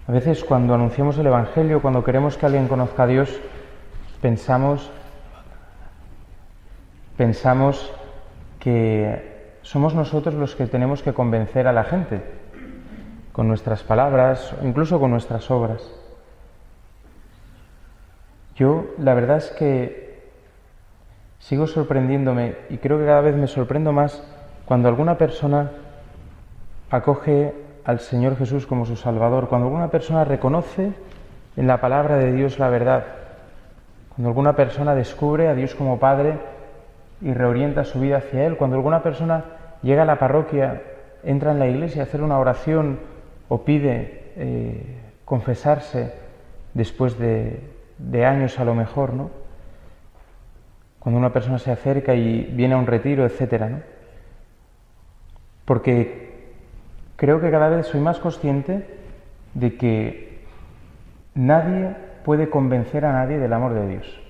A veces cuando anunciamos el Evangelio, cuando queremos que alguien conozca a Dios, pensamos que somos nosotros los que tenemos que convencer a la gente, con nuestras palabras, incluso con nuestras obras. Yo, la verdad es que sigo sorprendiéndome, y creo que cada vez me sorprendo más, cuando alguna persona acoge al Señor Jesús como su Salvador, cuando alguna persona reconoce en la palabra de Dios la verdad, cuando alguna persona descubre a Dios como Padre y reorienta su vida hacia Él, cuando alguna persona llega a la parroquia, entra en la iglesia a hacer una oración o pide confesarse después de años a lo mejor, ¿no? Cuando una persona se acerca y viene a un retiro, etcétera, ¿no? Porque creo que cada vez soy más consciente de que nadie puede convencer a nadie del amor de Dios.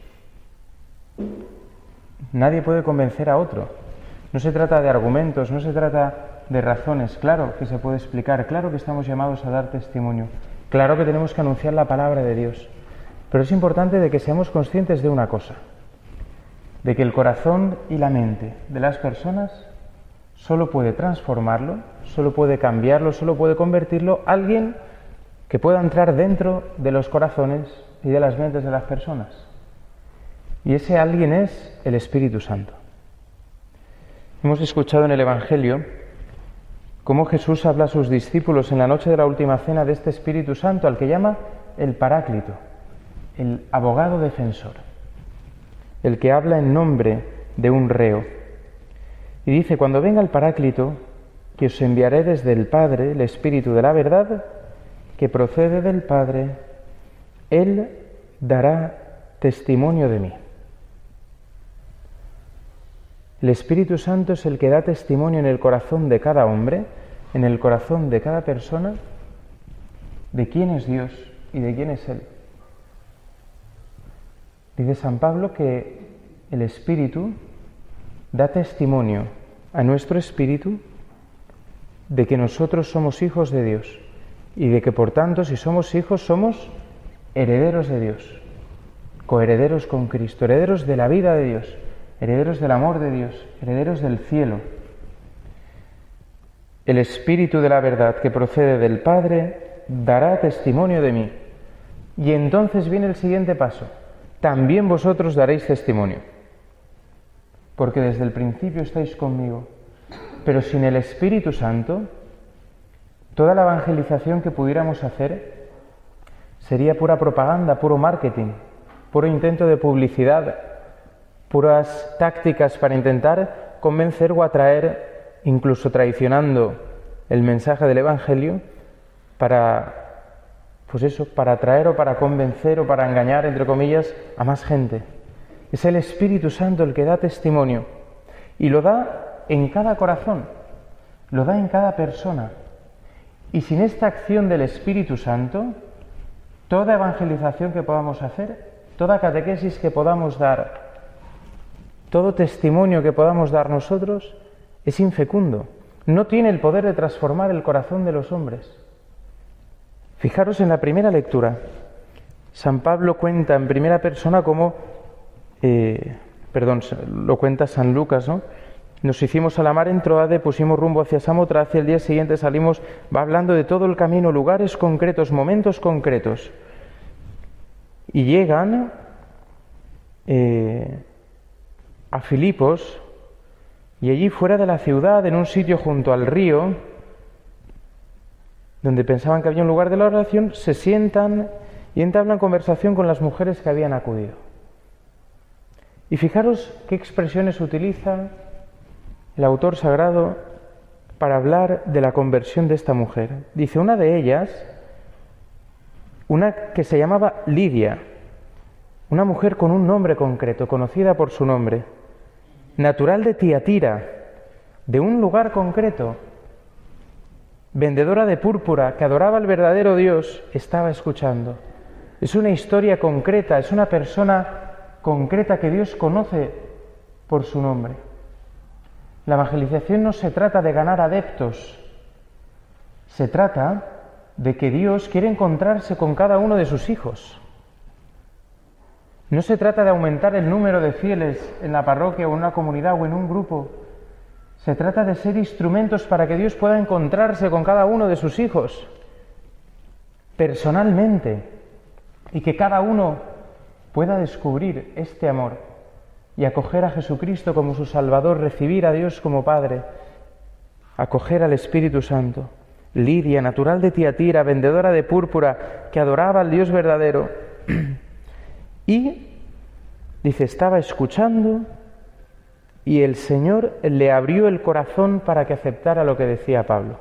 Nadie puede convencer a otro. No se trata de argumentos, no se trata de razones. Claro que se puede explicar, claro que estamos llamados a dar testimonio, claro que tenemos que anunciar la palabra de Dios. Pero es importante de que seamos conscientes de una cosa, de que el corazón y la mente de las personas solo puede transformarlo, solo puede cambiarlo, solo puede convertirlo alguien que pueda entrar dentro de los corazones y de las mentes de las personas. Y ese alguien es el Espíritu Santo. Hemos escuchado en el Evangelio cómo Jesús habla a sus discípulos en la noche de la última cena de este Espíritu Santo, al que llama el Paráclito, el abogado defensor, el que habla en nombre de un reo. Y dice, cuando venga el Paráclito, que os enviaré desde el Padre, el Espíritu de la verdad, que procede del Padre, Él dará testimonio de mí. El Espíritu Santo es el que da testimonio en el corazón de cada hombre, en el corazón de cada persona, de quién es Dios y de quién es Él. Dice San Pablo que el Espíritu da testimonio a nuestro espíritu de que nosotros somos hijos de Dios y de que, por tanto, si somos hijos, somos herederos de Dios, coherederos con Cristo, herederos de la vida de Dios, herederos del amor de Dios, herederos del cielo. El Espíritu de la verdad que procede del Padre dará testimonio de mí. Y entonces viene el siguiente paso. También vosotros daréis testimonio, porque desde el principio estáis conmigo. Pero sin el Espíritu Santo, toda la evangelización que pudiéramos hacer sería pura propaganda, puro marketing, puro intento de publicidad, puras tácticas para intentar convencer o atraer, incluso traicionando el mensaje del Evangelio, para atraer o para convencer o para engañar, entre comillas, a más gente. Es el Espíritu Santo el que da testimonio y lo da en cada corazón, lo da en cada persona. Y sin esta acción del Espíritu Santo, toda evangelización que podamos hacer, toda catequesis que podamos dar, todo testimonio que podamos dar nosotros, es infecundo. No tiene el poder de transformar el corazón de los hombres. Fijaros en la primera lectura. San Pablo cuenta en primera persona cómo lo cuenta San Lucas, ¿no? Nos hicimos a la mar en Troade, pusimos rumbo hacia Samotracia, el día siguiente salimos, va hablando de todo el camino, lugares concretos, momentos concretos. Y llegan a Filipos, y allí fuera de la ciudad, en un sitio junto al río, donde pensaban que había un lugar de la oración, se sientan y entablan conversación con las mujeres que habían acudido. Y fijaros qué expresiones utiliza el autor sagrado para hablar de la conversión de esta mujer. Dice, una de ellas, una que se llamaba Lidia, una mujer con un nombre concreto, conocida por su nombre, natural de Tiatira, de un lugar concreto, vendedora de púrpura, que adoraba al verdadero Dios, estaba escuchando. Es una historia concreta, es una persona concreta que Dios conoce por su nombre. La evangelización no se trata de ganar adeptos, se trata de que Dios quiere encontrarse con cada uno de sus hijos. No se trata de aumentar el número de fieles en la parroquia o en una comunidad o en un grupo. Se trata de ser instrumentos para que Dios pueda encontrarse con cada uno de sus hijos personalmente y que cada uno pueda descubrir este amor y acoger a Jesucristo como su Salvador, recibir a Dios como Padre, acoger al Espíritu Santo. Lidia, natural de Tiatira, vendedora de púrpura, que adoraba al Dios verdadero. Y, dice, estaba escuchando y el Señor le abrió el corazón para que aceptara lo que decía Pablo.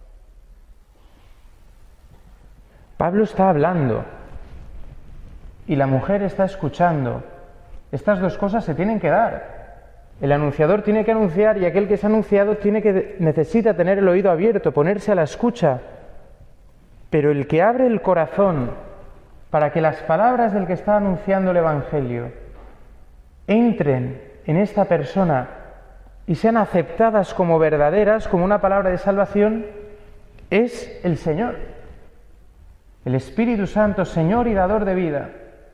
Pablo está hablando y la mujer está escuchando. Estas dos cosas se tienen que dar. El anunciador tiene que anunciar y aquel que es anunciado necesita tener el oído abierto, ponerse a la escucha. Pero el que abre el corazón para que las palabras del que está anunciando el Evangelio entren en esta persona y sean aceptadas como verdaderas, como una palabra de salvación, es el Señor. El Espíritu Santo, Señor y dador de vida.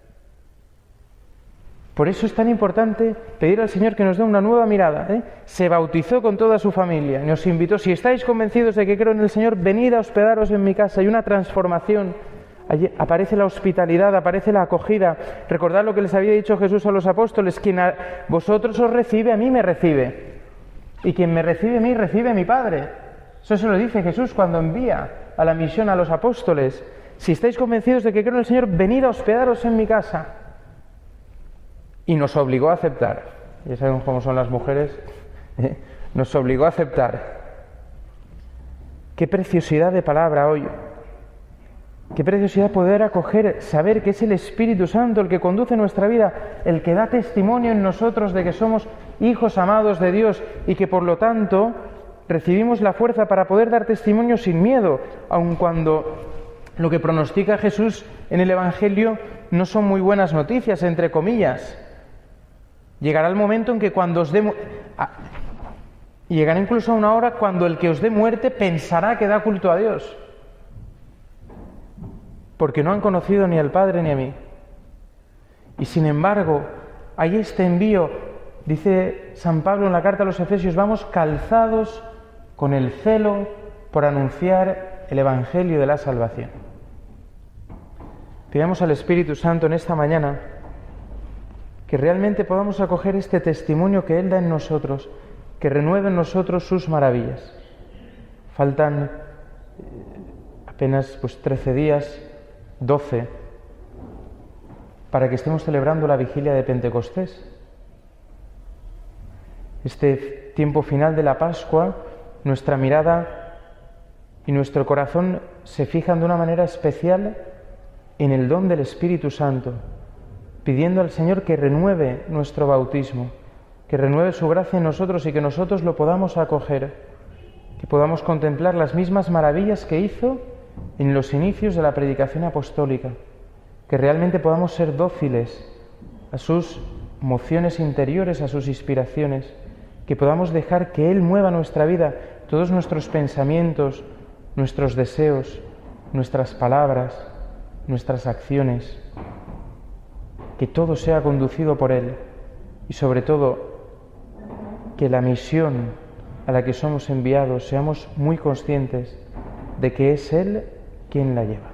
Por eso es tan importante pedir al Señor que nos dé una nueva mirada. Se bautizó con toda su familia y nos invitó: si estáis convencidos de que creo en el Señor, venid a hospedaros en mi casa. Hay una transformación. Allí aparece la hospitalidad, aparece la acogida. Recordad lo que les había dicho Jesús a los apóstoles: quien a vosotros os recibe, a mí me recibe. Y quien me recibe a mí, recibe a mi Padre. Eso se lo dice Jesús cuando envía a la misión a los apóstoles. Si estáis convencidos de que creo en el Señor, venid a hospedaros en mi casa. Y nos obligó a aceptar. Ya saben cómo son las mujeres. Nos obligó a aceptar. Qué preciosidad de palabra hoy. Qué preciosidad poder acoger, saber que es el Espíritu Santo el que conduce nuestra vida, el que da testimonio en nosotros de que somos hijos amados de Dios y que por lo tanto recibimos la fuerza para poder dar testimonio sin miedo, aun cuando lo que pronostica Jesús en el Evangelio no son muy buenas noticias, entre comillas. Llegará el momento en que cuando os dé... Llegará incluso a una hora cuando el que os dé muerte pensará que da culto a Dios. Porque no han conocido ni al Padre ni a mí. Y sin embargo, hay este envío, dice San Pablo en la carta a los Efesios: vamos calzados con el celo por anunciar el Evangelio de la salvación. Pidamos al Espíritu Santo en esta mañana que realmente podamos acoger este testimonio que Él da en nosotros, que renueve en nosotros sus maravillas. Faltan apenas 13 días, 12, para que estemos celebrando la vigilia de Pentecostés. Este tiempo final de la Pascua, nuestra mirada y nuestro corazón se fijan de una manera especial en el don del Espíritu Santo, pidiendo al Señor que renueve nuestro bautismo, que renueve su gracia en nosotros y que nosotros lo podamos acoger, que podamos contemplar las mismas maravillas que hizo en los inicios de la predicación apostólica, que realmente podamos ser dóciles a sus mociones interiores, a sus inspiraciones, que podamos dejar que Él mueva nuestra vida, todos nuestros pensamientos, nuestros deseos, nuestras palabras, nuestras acciones, que todo sea conducido por Él y sobre todo que la misión a la que somos enviados seamos muy conscientes de que es Él quien la lleva.